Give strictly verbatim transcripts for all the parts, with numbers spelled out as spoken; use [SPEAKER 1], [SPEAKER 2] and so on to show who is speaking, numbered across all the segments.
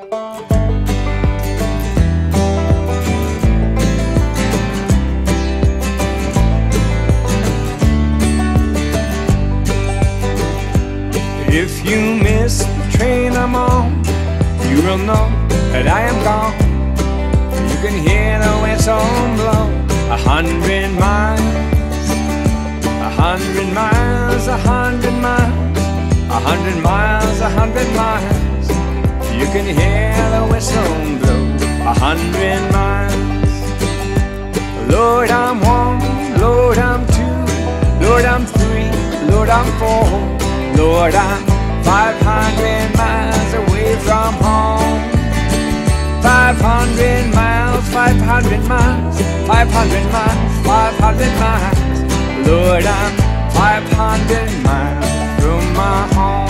[SPEAKER 1] If you miss the train I'm on, you will know that I am gone. You can hear the whistle blow a hundred miles, a hundred miles, a hundred miles, a hundred miles, a hundred miles. You can hear the whistle blow a hundred miles. Lord, I'm one, Lord, I'm two, Lord, I'm three, Lord, I'm four. Lord, I'm five hundred miles away from home. Five hundred miles, five hundred miles, five hundred miles, five hundred miles. Lord, I'm five hundred miles from my home.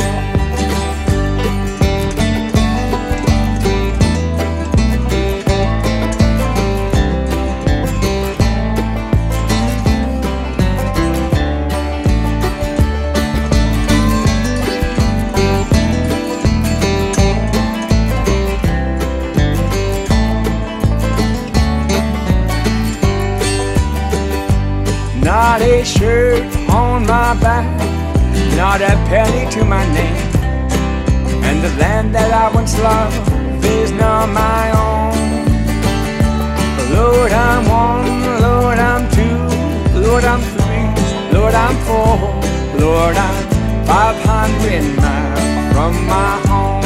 [SPEAKER 1] Not a shirt on my back, not a penny to my name, and the land that I once loved is not my own. Lord, I'm one, Lord, I'm two, Lord, I'm three, Lord, I'm four, Lord, I'm five hundred miles from my home.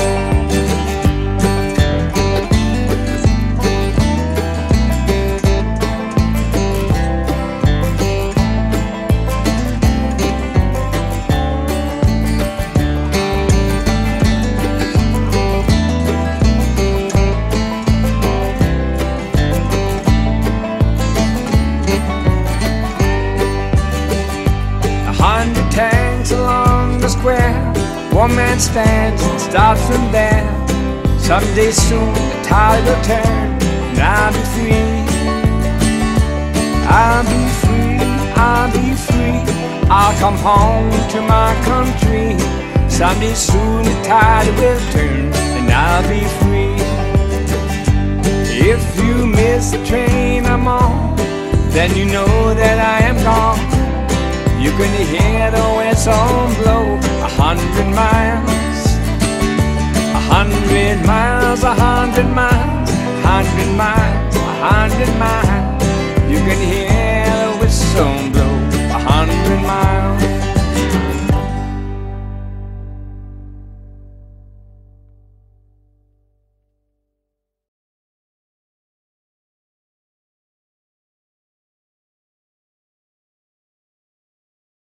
[SPEAKER 1] Hundred tanks along the square, one man stands and starts from there. Someday soon the tide will turn and I'll be free. I'll be free, I'll be free, I'll come home to my country. Someday soon the tide will turn and I'll be free. If you miss the train I'm on, then you know that I am gone. You can hear the whistle blow a hundred miles, a hundred miles, a hundred miles, a hundred miles, a hundred miles. You can hear the whistle blow a hundred